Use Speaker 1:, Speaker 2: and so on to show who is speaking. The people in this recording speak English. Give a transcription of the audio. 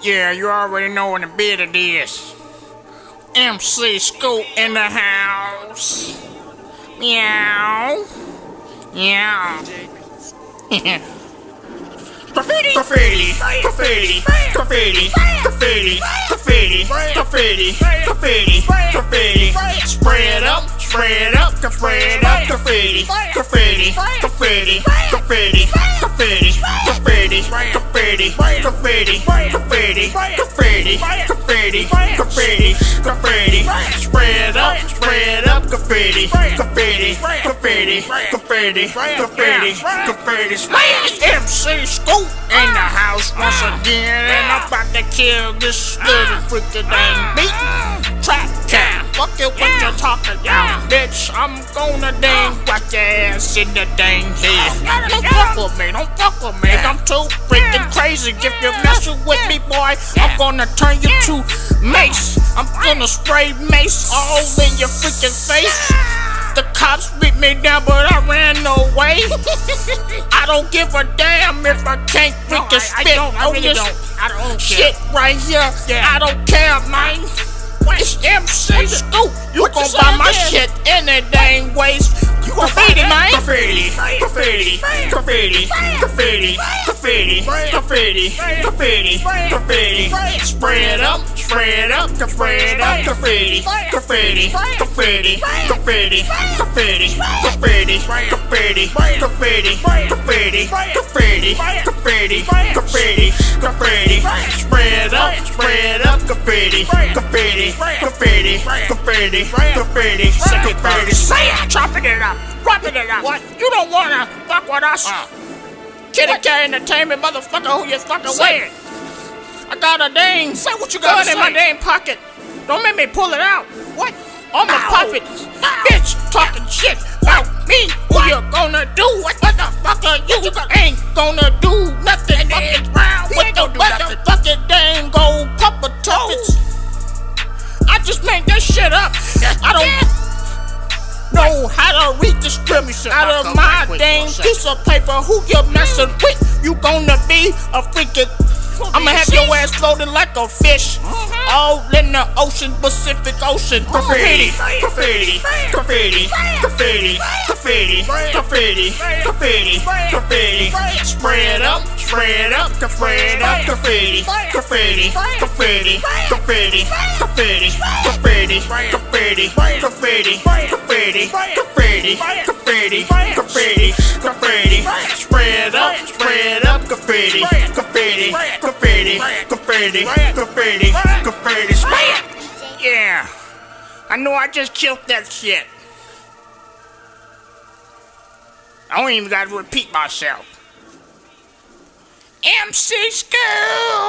Speaker 1: Yeah, you already know what the bit it is. MC Scoop in the house. Meow. Meow. Graffiti! Graffiti! Graffiti! Graffiti! Graffiti! Graffiti! Graffiti! Graffiti! Graffiti! Spread up! Spread up! Spread up! Graffiti! Graffiti! Graffiti! Graffiti! Graffiti! Graffiti! Graffiti! Graffiti! Graffiti! Graffiti! Graffiti! Graffiti! Graffiti! Spread up! Spread up! Graffiti! Graffiti! Graffiti! Graffiti! Graffiti! Graffiti! Smash! MC Scoop in the house once again, and I'm about to kill this little freaking dang beat. Trap cat, fuck it what you talking about, bitch. I'm gonna dang whack your ass in the dang head. Don't fuck with me, don't fuck with me. I'm too freaking crazy. If you're messing with me, boy, I'm gonna turn you to mace. I'm gonna spray mace all in your freaking face. The cops beat me down, but I ran away. I don't give a damn if I can't freaking spit on this shit right here. I don't care, man. It's MC Scoop. You gon' buy my shit any dang ways. Graffiti, man. Graffiti, graffiti, graffiti, graffiti, graffiti, graffiti, graffiti, graffiti. Spread up, spread up, spread up. Graffiti, graffiti, graffiti, graffiti, graffiti, graffiti, graffiti, graffiti, graffiti, graffiti, graffiti, graffiti, graffiti. Spread up, graffiti, graffiti, graffiti, graffiti, graffiti, graffiti. Say it, chopping it up. Wrapping it up. What? You don't wanna fuck with us? Kitty Cat Entertainment, motherfucker, who you fucking with? I got a dang. Say what you got in my dang pocket. Don't make me pull it out. What? On my pocket. Bitch, talking shit about me. What you gonna do? What the fuck are you? You ain't gonna do nothing. Fucking round with the motherfucking dang gold pupper tuppets. I just made that shit up. I don't know how to read the script out of my dang piece of paper. Who you messing with? You gonna be a freaking. I'ma have your ass floating like a fish, all in the ocean, Pacific Ocean. Graffiti, graffiti, graffiti, graffiti, graffiti, graffiti, graffiti, graffiti. Spread up, spread up, spread up. Graffiti, graffiti, graffiti, graffiti, graffiti, graffiti, graffiti, graffiti, graffiti, graffiti, graffiti, graffiti, graffiti. Spread up, graffiti, graffiti, graffiti, graffiti, graffiti, graffiti. Smash! Yeah, I know I just killed that shit. I don't even gotta repeat myself. MC Scoop!